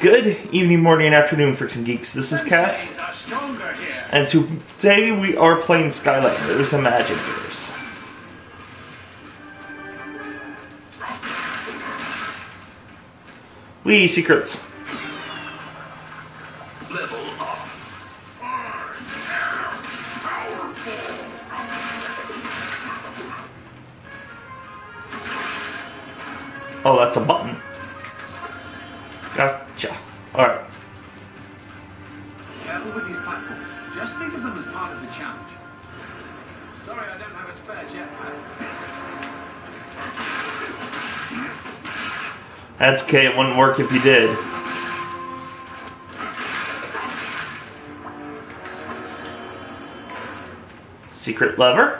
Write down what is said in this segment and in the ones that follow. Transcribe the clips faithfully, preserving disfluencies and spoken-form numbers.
Good evening, morning, and afternoon, freaks and geeks. This is Cass, and today we are playing Skylanders Imagineers. Wee secrets. Level up. Oh, that's a button. Gotcha. Alright. Careful with these platforms. Just think of them as part of the challenge. Sorry, I don't have a spare jetpack. That's okay, it wouldn't work if you did. Secret lever?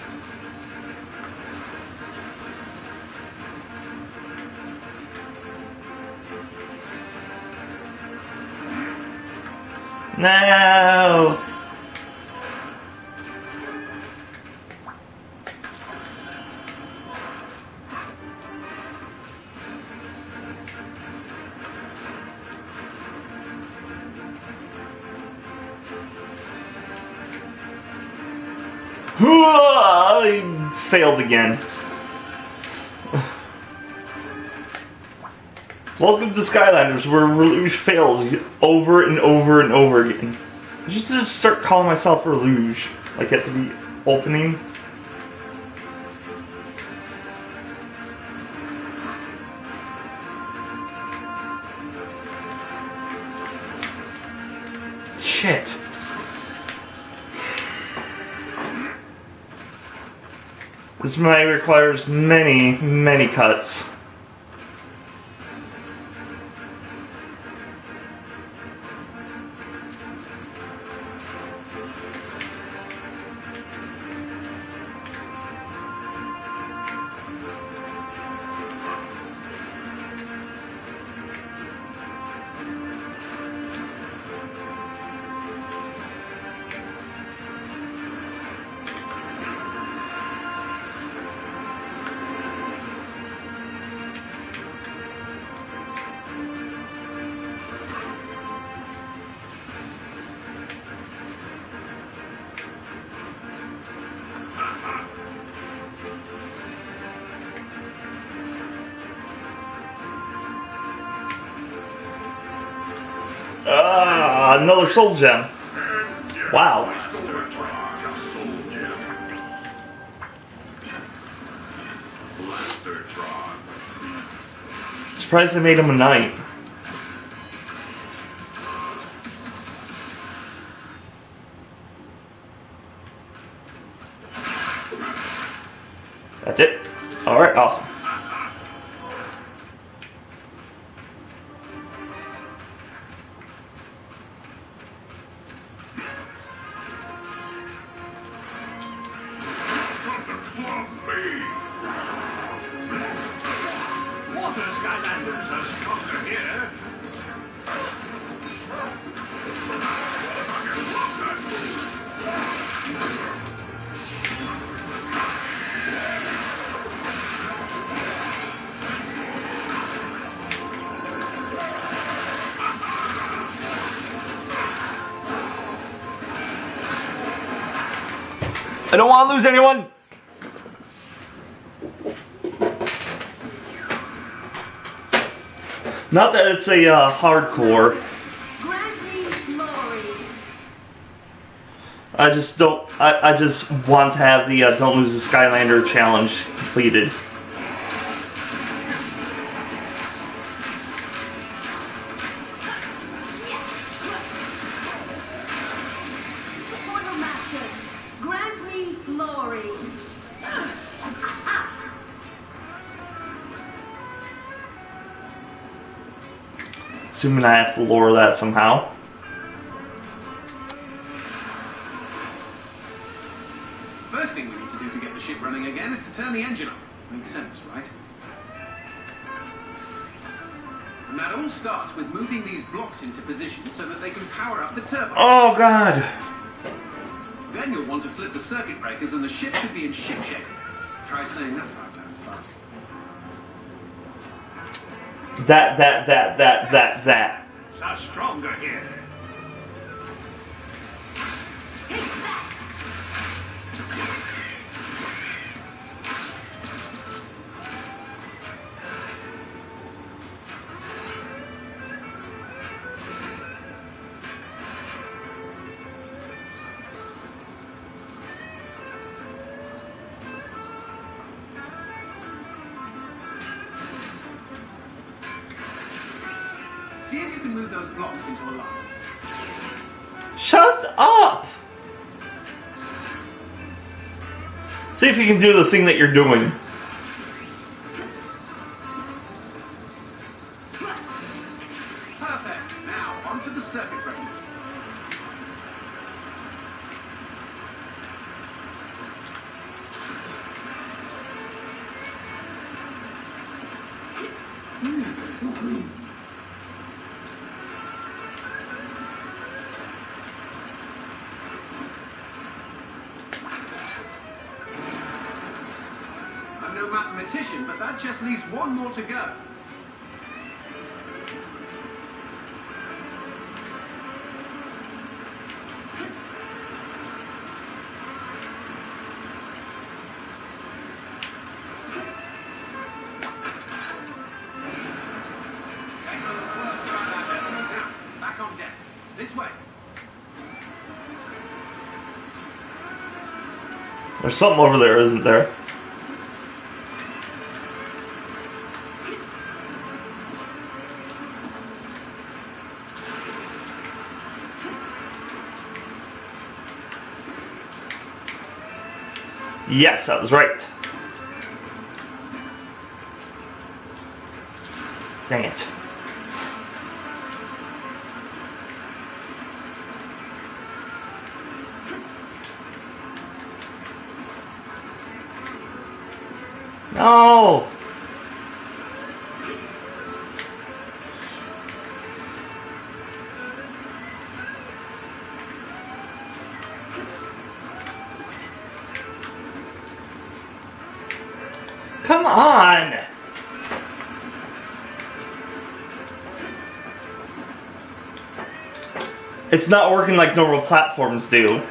No! I failed again. Welcome to Skylanders, where Rouge fails over and over and over again. I should just start calling myself Rouge, like at the opening. Shit. This might requires many, many cuts. Ah, another soul gem. Wow. Surprised they made him a knight. That's it. Alright, awesome. I don't want to lose anyone! Not that it's a uh, hardcore. I just don't. I, I just want to have the uh, Don't Lose the Skylander challenge completed. Assuming I have to lower that somehow. First thing we need to do to get the ship running again is to turn the engine on. Makes sense, right? And that all starts with moving these blocks into position so that they can power up the turbine. Oh god! Then you'll want to flip the circuit breakers and the ship should be in ship shape. Try saying that five times fast. That, that, that, that, that, that. are stronger here. See if you can move those blocks into a line. Shut up! See if you can do the thing that you're doing. Perfect. Now, onto the circuit breakers. I'm no mathematician, but that just leaves one more to go. Excellent work, Sir Adam. Now, back on deck. This way. There's something over there, isn't there? Yes, I was right. Dang it. No! Come on! It's not working like normal platforms do.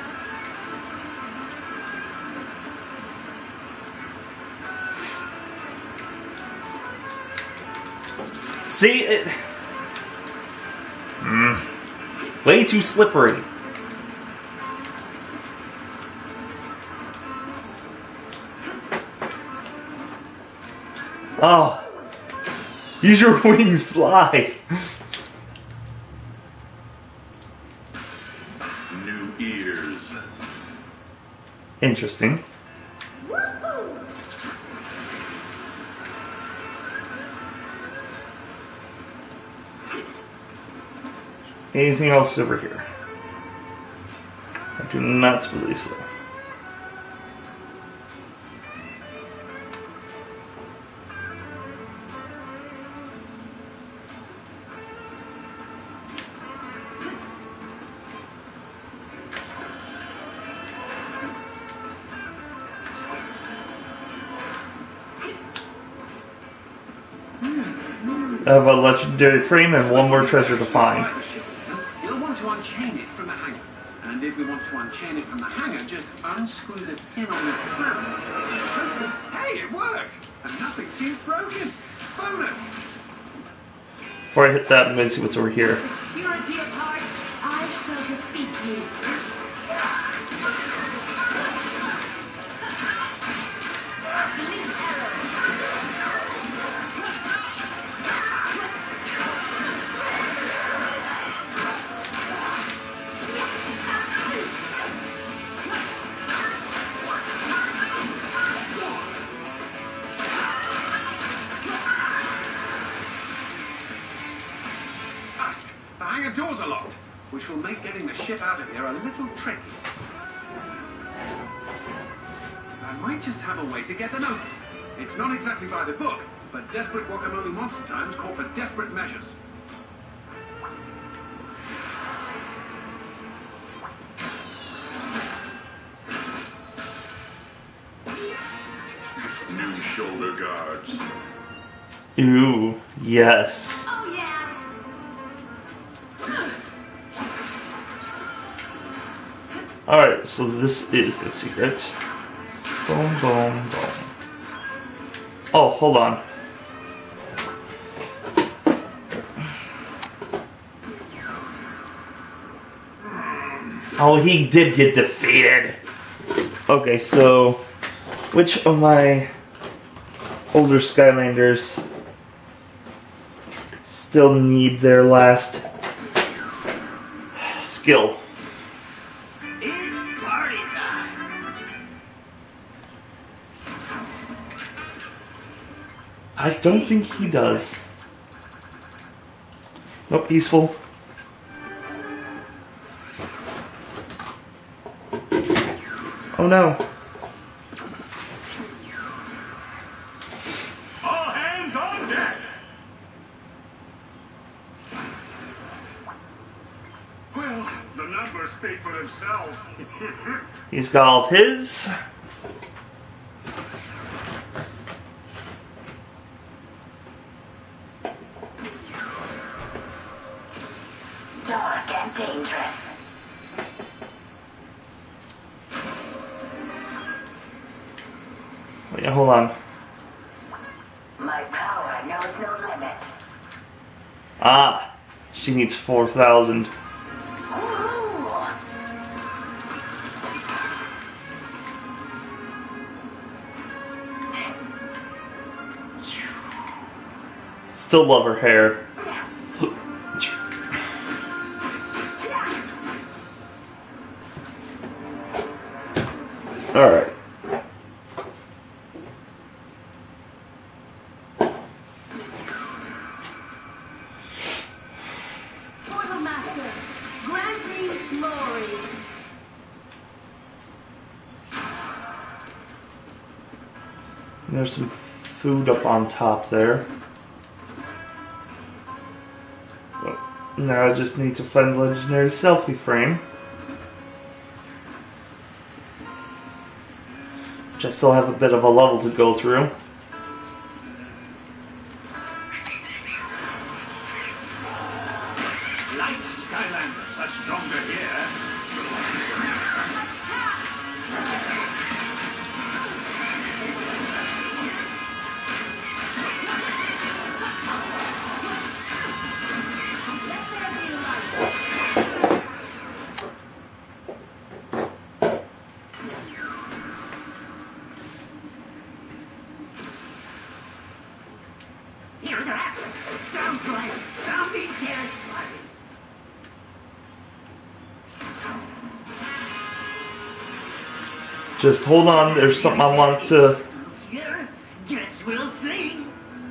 See? It... Mm. Way too slippery. Oh. Use your wings, fly. New ears. Interesting. Anything else over here? I do not believe so. I have a legendary frame and one more treasure to find. We'll want to unchain it from the hanger. And if we want to unchain it from the hanger, just unscrew the pin on this clamp. Hey, it worked! And nothing seems broken. Bonus! Before I hit that, I'm going to see what's over here. Purity of heart, I shall defeat you. Fast! The hangar doors are locked, which will make getting the ship out of here a little tricky. I might just have a way to get them open. It's not exactly by the book, but desperate guacamole monster times call for desperate measures. New shoulder guards. Ooh, yes. Oh yeah. Alright, so this is the secret. Boom, boom, boom. Oh, hold on. Oh, he did get defeated. Okay, so which of my older Skylanders still need their last skill? It's party time. I don't think he does. Nope, he's full. Oh no. All hands on deck. Well, the numbers speak for themselves. He's got all of his. Dark and dangerous. Wait, hold on. My power knows no limit. Ah, she needs four thousand. Ooh. Still love her hair. Alright. Portal Master, grant me glory. There's some food up on top there. Well, now I just need to find the legendary selfie frame. Which I still have a bit of a level to go through. Light Skylanders are stronger here. Here it happens. Sound like zombie dance party. Just hold on, there's something I want to... Yeah, guess we'll see.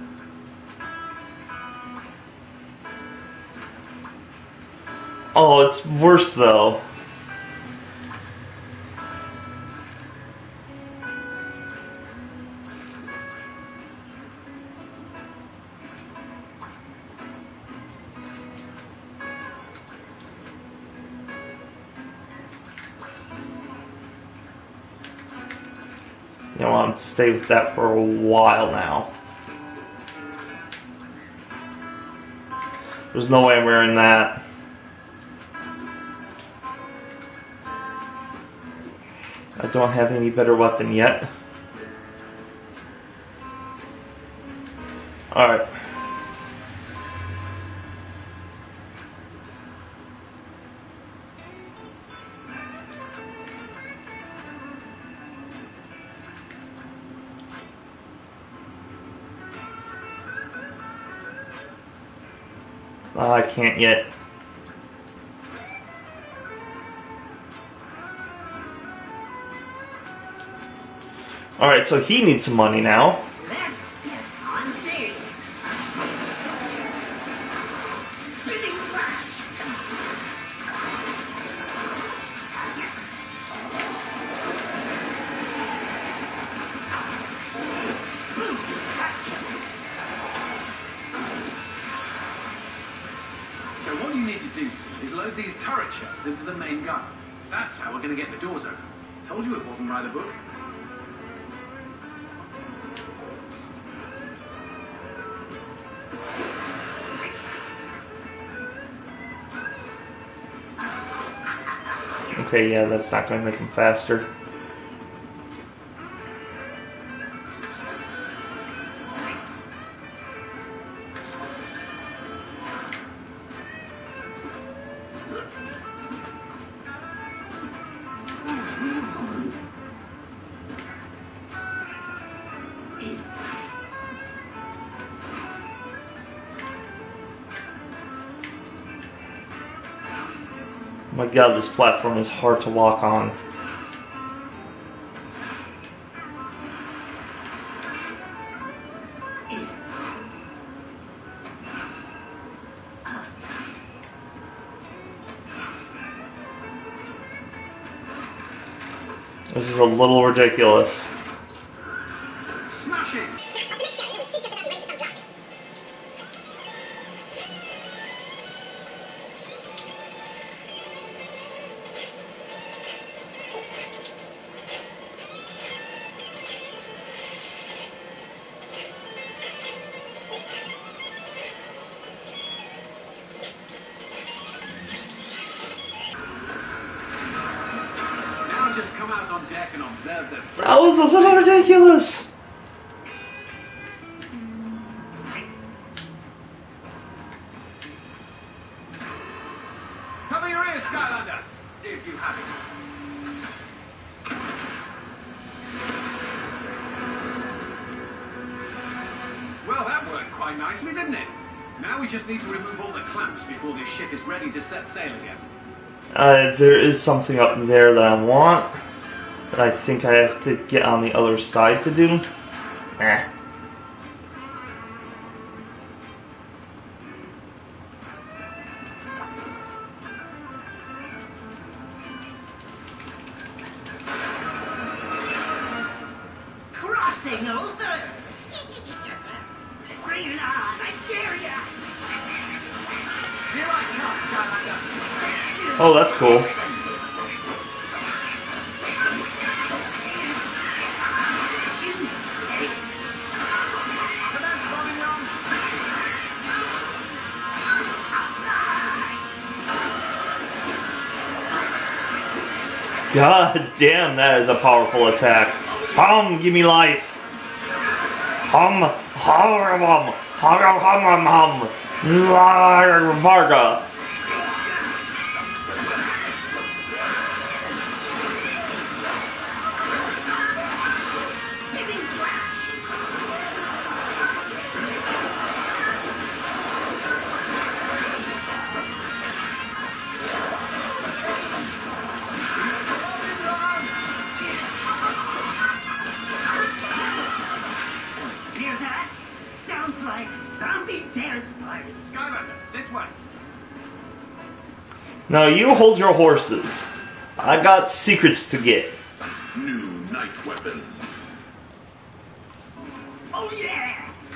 Oh, it's worse though. You know, I want to stay with that for a while now. There's no way I'm wearing that. I don't have any better weapon yet. Alright. Oh, I can't yet. Alright, so he needs some money now. Let's get on stage. Spinning flash. So what you need to do, Sid, is load these turret shells into the main gun. That's how we're going to get the doors open. Told you it wasn't by the book. Okay, yeah, that's not going to make him faster. My god, this platform is hard to walk on. This is a little ridiculous. Smash it! Now just come out on deck and observe them. That was a little ridiculous. Cover your ears, Skylander, if you have it. Well, that worked quite nicely, didn't it? Now we just need to remove all the clamps before this ship is ready to set sail again. Uh, there is something up there that I want, but I think I have to get on the other side to do. Eh. Crossing over. Bring it on, I dare ya. Here I come, Skylander. Oh, that's cool. Commence bombing run. God damn, that is a powerful attack. Hum, give me life. Hum, hum, hum, hum, hum, hum, hum, Varga. Hear that? Sounds like zombie dance party. Skylander, this way. Now you hold your horses. I got secrets to get. New night weapon. Oh yeah!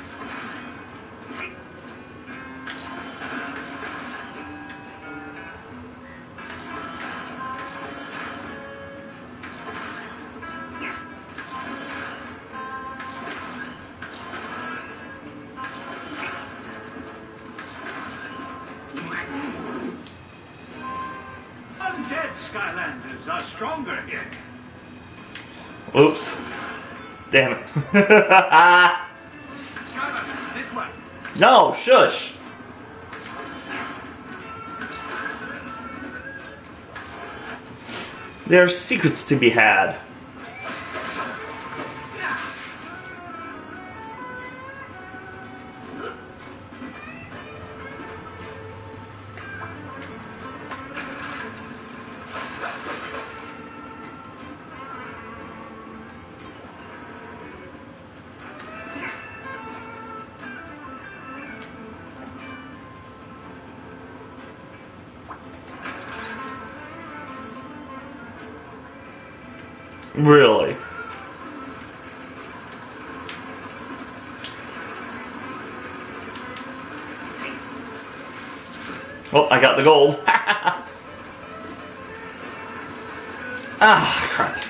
Undead Skylanders are stronger here. Oops. Damn it. Skylander, this way. No, shush. There are secrets to be had. Really? Oh, I got the gold. Ah, crap.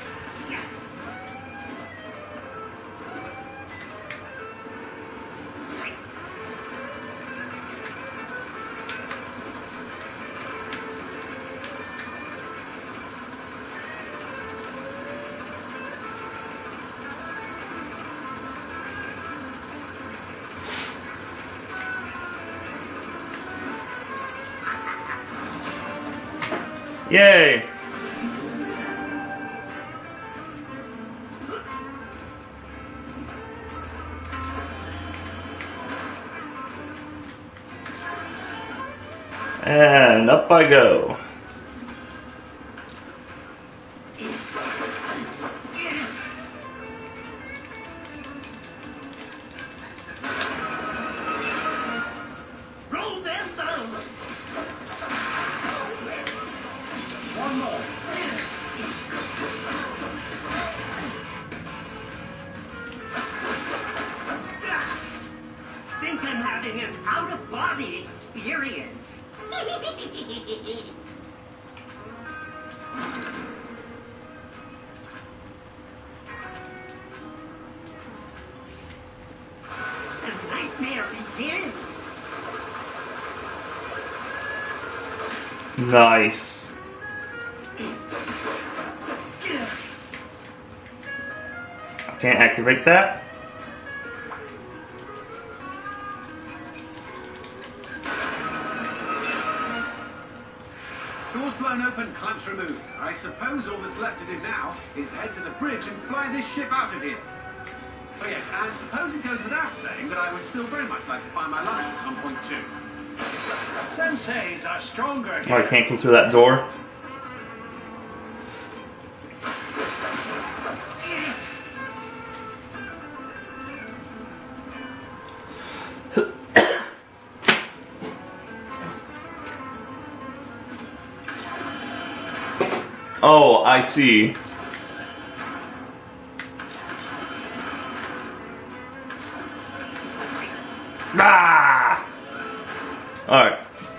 Yay! And up I go. Roll them bones. One more. Think I'm having an out-of-body experience. The nightmare begins. Nice. Can't activate that. Doors blown open, clamps removed. I suppose all that's left to do now is head to the bridge and fly this ship out of here. Oh yes, and suppose it goes without saying that I would still very much like to find my lunch at some point too. Senseis are stronger Oh, I can't go through that door. Oh, I see. Ah! Alright.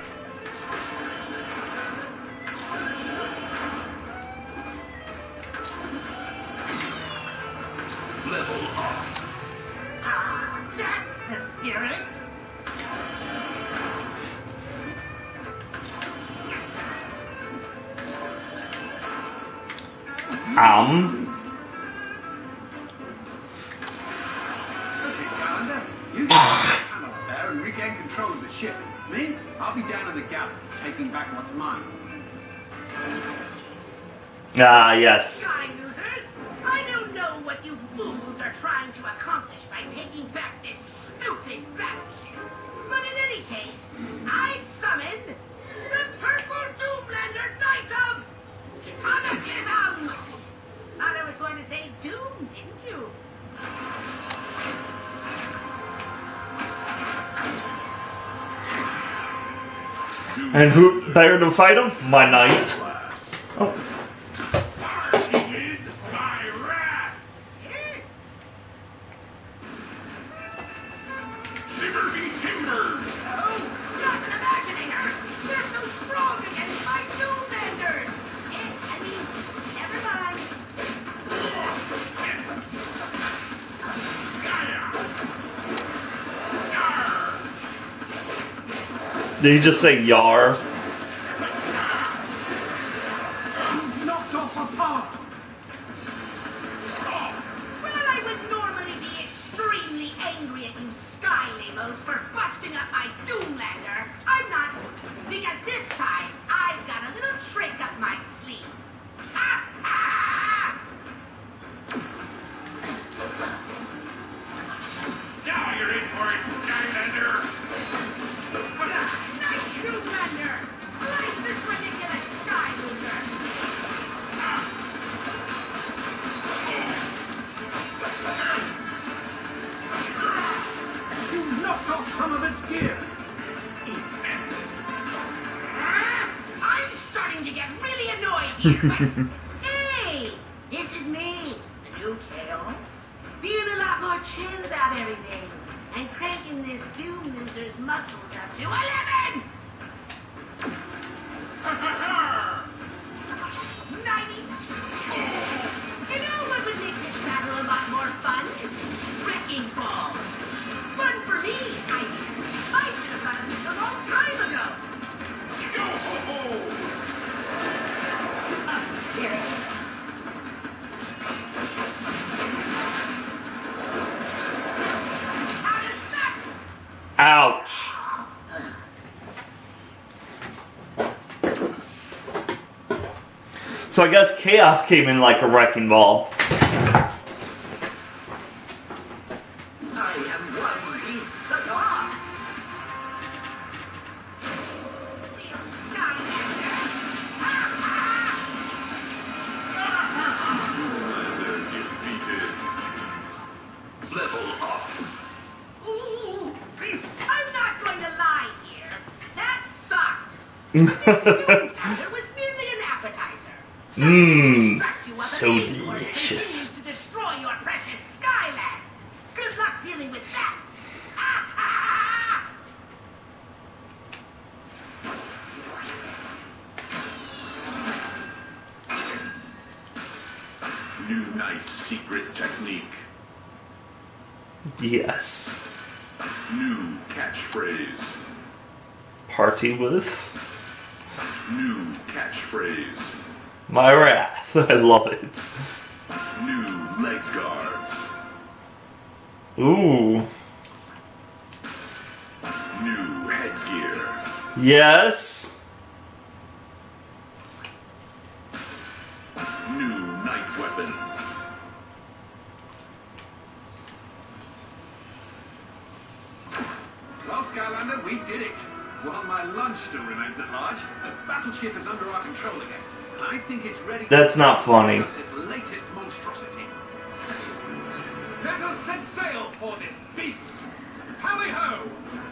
Level up. Ah, that's the spirit. Um. Okay, Calendar, you get the panel up there and regain control of the ship. Me, I'll be down in the gap, taking back what's mine. Ah, yes. Try, losers. I don't know what you fools are trying to accomplish by taking back this stupid battleship. But in any case, I summon the Purple Doomlander Knight of Cataclysm! Thought I was going to say Doom, didn't you? And who better to fight him? My knight. Oh. Parted by wrath. Eh? Timber be timbered. Oh, not an imaginator! They're so strong against my Doomlanders! Eh, I mean, never mind. Did he just say yar? Knocked off my power! Well, I would normally be extremely angry at you Sky Lamos for busting up my Doomlander. I'm not, because this time I've got a little trick up my sleeve. Ha ha! Now you're in for it, Skylander. Nice Doomlander! Slice this ridiculous Sky Loser! You knocked off some of its gear! Ah, I'm starting to get really annoyed here, but hey, this is me, the new Chaos, being a lot more chill about everything and cranking this Doom Loser's muscles up to eleven! ninety! You know what would make this battle a lot more fun? Wrecking balls! Fun for me, I mean. I should have thought of this a long time ago! Yo ho ho. Uh, here it is. How does that? Ouch. So I guess chaos came in like a wrecking ball. I am one with the dark. Defeated. Level up. Ooh, I'm not going to lie here. That sucked. This encounter was merely an appetizer. Mmm, Distract you of so an aim or delicious. continues to destroy your precious Skylands. Good luck dealing with that. Ah-ha! New Knight's secret technique. Yes. New catchphrase. Party with New catchphrase. my wrath. I love it. New leg guards. Ooh. New headgear. Yes. New night weapon. Well, Skylander, we did it. While my lunch still remains at large, the battleship is under our control again. And I think it's ready That's not funny. to its latest monstrosity. Let us set sail for this beast. Tally-ho!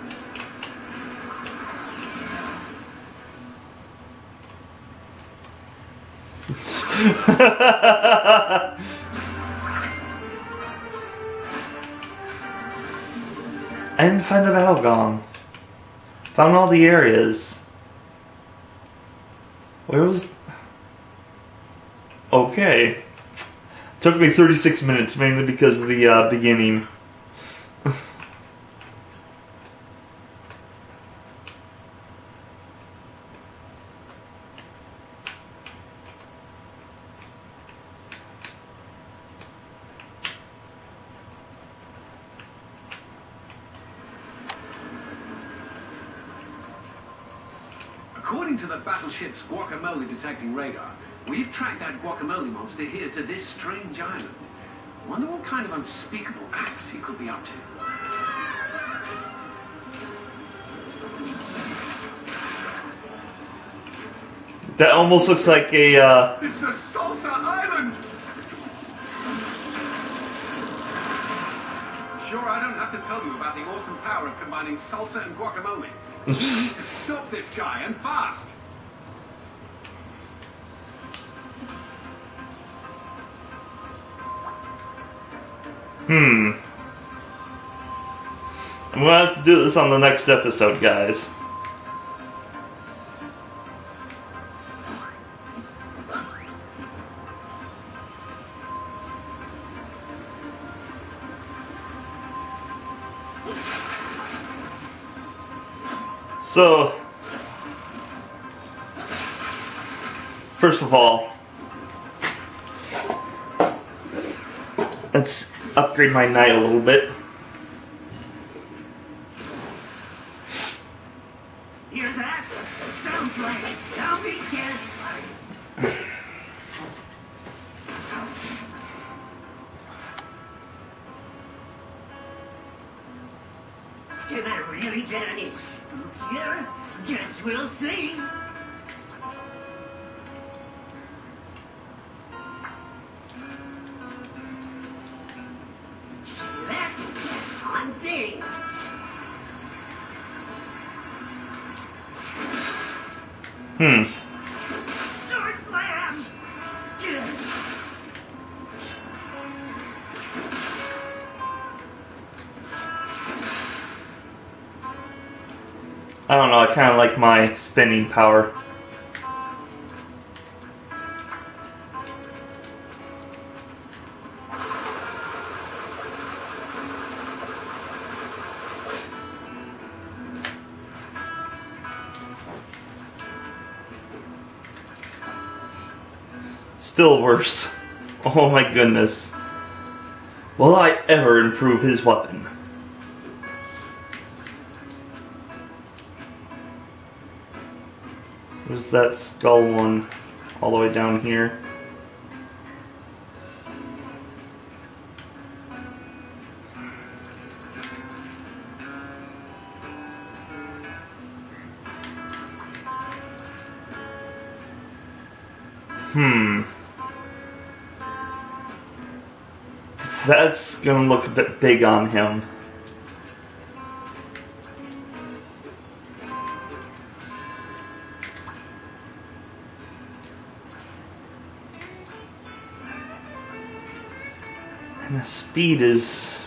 I didn't find the battle gong. Found all the areas. Where was... Okay. Took me thirty-six minutes, mainly because of the uh, beginning. According to the battleship's guacamole detecting radar, we've tracked that guacamole monster here to this strange island. Wonder what kind of unspeakable acts he could be up to. That almost looks like a, uh... It's a salsa island! Sure, I don't have to tell you about the awesome power of combining salsa and guacamole. We need to stop this guy, and fast! Hmm. I'm gonna have to do this on the next episode, guys. So, first of all, let's upgrade my knight a little bit. Hear that? Sounds like don't be scared. Can I really get any spookier? Guess we'll see. That's hunting. Hmm. Sword slam. Ugh. I don't know, I kind of like my spinning power. Still worse. Oh my goodness. Will I ever improve his weapon? Where's that skull one? all the way down here. Hmm. That's gonna look a bit big on him. And the speed is...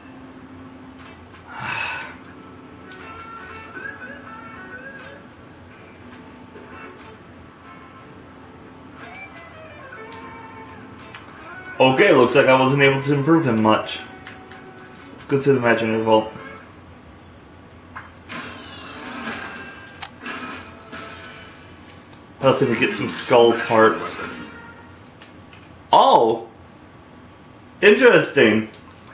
Okay, looks like I wasn't able to improve him much. Let's go to the Imaginary Vault. Hoping to get some skull parts. Oh! Interesting.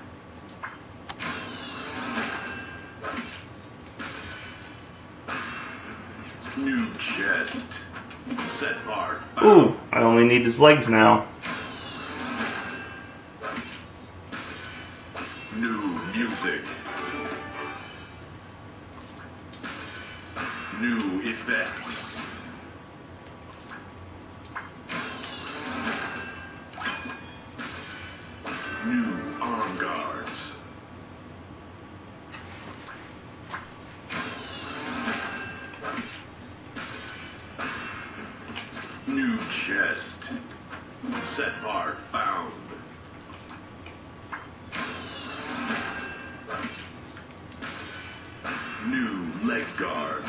New chest. Set part. Ooh, I only need his legs now. New music. New effects. New arm guards. New chest. Set part found. New leg guards.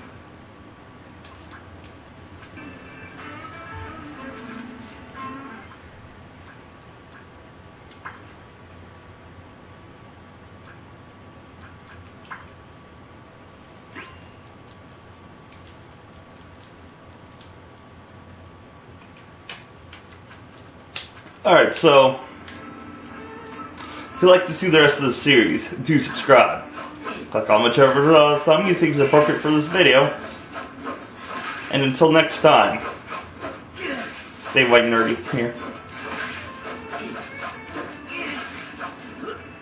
Alright, so if you'd like to see the rest of the series, do subscribe. Click on whichever uh, thumb you think is appropriate for this video. And until next time, stay white and nerdy here.